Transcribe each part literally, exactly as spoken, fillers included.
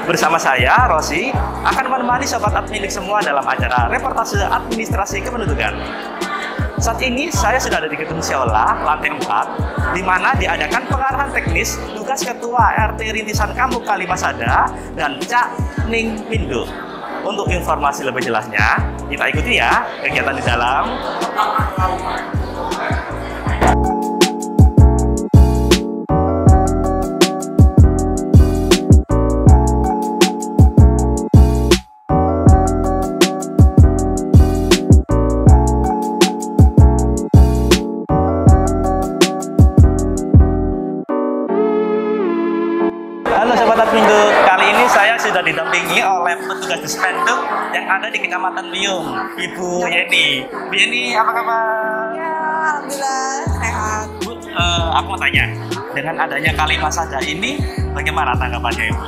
Bersama saya, Rosi, akan menemani Sobat Adminik semua dalam acara reportase administrasi kependudukan. Saat ini saya sudah ada di Gedung Seolah, lantai empat, di mana diadakan pengarahan teknis tugas Ketua R T Rintisan Kampung Kalimasada dan Cak Ning Mindo. Untuk informasi lebih jelasnya, kita ikuti ya kegiatan di dalam. Halo Sobat Admindo, kali ini saya sudah didampingi oleh petugas Dispenduk yang ada di Kecamatan Biyung, Ibu Yeni. Bu Yeni, apa kabar? Ya, alhamdulillah sehat. Bu, uh, aku mau tanya, dengan adanya Kalimasada ini, bagaimana tanggapannya Ibu?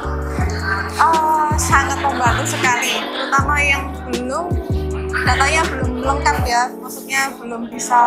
Oh, sangat membantu sekali, terutama yang belum datanya belum lengkap ya, maksudnya belum bisa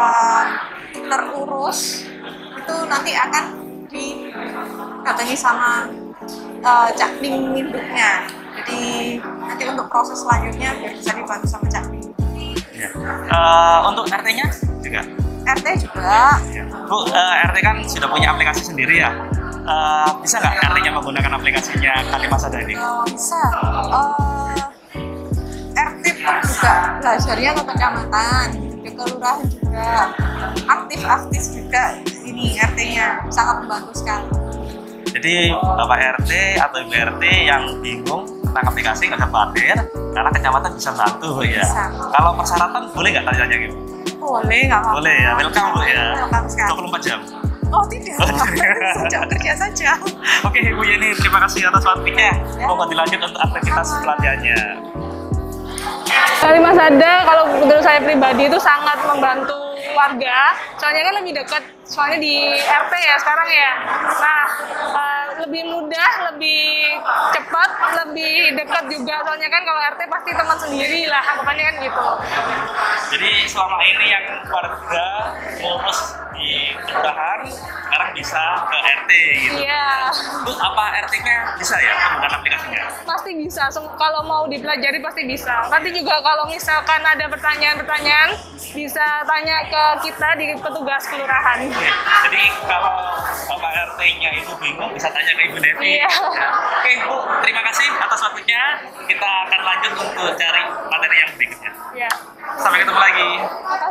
terurus, itu nanti akan didatangi sama uh, Cak Ning Minduknya. Jadi nanti untuk proses selanjutnya biar bisa dibantu sama Cak Ning. Ya. Uh, untuk R T-nya juga? R T juga. Ya. Bu, uh, R T kan sudah punya aplikasi sendiri ya? Uh, bisa nggak R T-nya menggunakan aplikasinya Kalimasada ini? Oh, bisa. Uh, R T pun juga belajarnya ke kecamatan, ke kelurahan juga. Aktif-aktif juga ini R T-nya, sangat membantu sekali. Jadi Bapak R T atau Ibu R T yang bingung tentang aplikasi nggak usah khawatir, karena kecamatan bisa bantu Bu ya. Bisa. Kalau persyaratan boleh nggak tanya gitu? Boleh, nggak apa-apa. Boleh ya, welcome Bu ya. Welcome sekali. dua puluh empat jam. Oh tidak, sejak kerja saja. Oke Ibu Yeni, terima kasih atas waktunya. Ya. Mohon dilanjut untuk aktivitas pelatihannya. Kalimasada kalau menurut saya pribadi itu sangat membantu warga, soalnya kan lebih dekat, soalnya di R T ya sekarang ya. Nah, uh, lebih mudah, lebih cepat, lebih dekat juga, soalnya kan kalau R T pasti teman sendiri lah, anggapannya kan gitu. Jadi selama ini yang warga ngurus di kelurahan, sekarang bisa ke R T gitu. Iya. Bu, apa R T-nya bisa ya menggunakan aplikasinya? Pasti bisa, Sem- kalau mau dipelajari pasti bisa. Nanti juga kalau misalkan ada pertanyaan-pertanyaan, bisa tanya ke kita di petugas kelurahan. Jadi kalau Bapak R T-nya itu bingung, bisa tanya ke Ibu Devi. Iya. Ya. Oke Bu, terima kasih atas waktunya. Kita akan lanjut untuk cari materi yang berikutnya. Iya. Sampai ketemu lagi. Terima kasih.